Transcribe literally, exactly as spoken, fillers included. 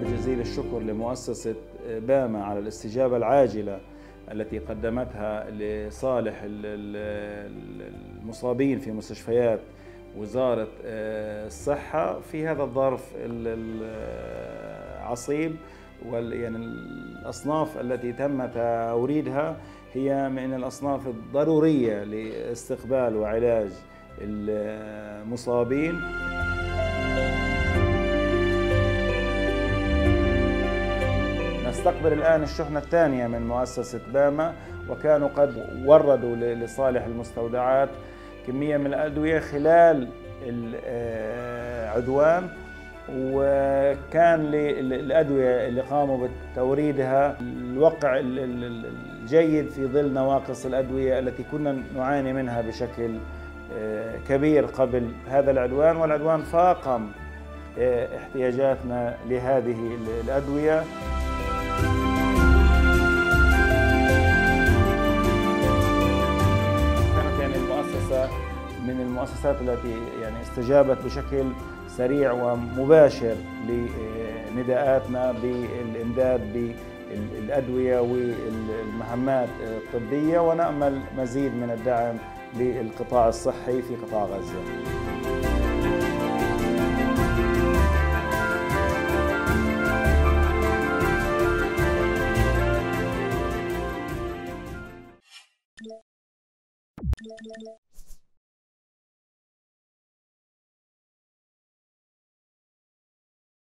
جزيل الشكر لمؤسسة باما على الاستجابة العاجلة التي قدمتها لصالح المصابين في مستشفيات وزارة الصحة في هذا الظرف العصيب. يعني الأصناف التي تم توريدها هي من الأصناف الضرورية لاستقبال وعلاج المصابين. نستقبل الآن الشحنة الثانية من مؤسسة باما، وكانوا قد وردوا لصالح المستودعات كمية من الأدوية خلال العدوان، وكان للأدوية اللي قاموا بتوريدها الوقع الجيد في ظل نواقص الأدوية التي كنا نعاني منها بشكل كبير قبل هذا العدوان، والعدوان فاقم احتياجاتنا لهذه الأدوية. كانت يعني المؤسسة من المؤسسات التي يعني استجابت بشكل سريع ومباشر لنداءاتنا بالإمداد بالأدوية والمهمات الطبية، ونأمل مزيد من الدعم للقطاع الصحي في قطاع غزة.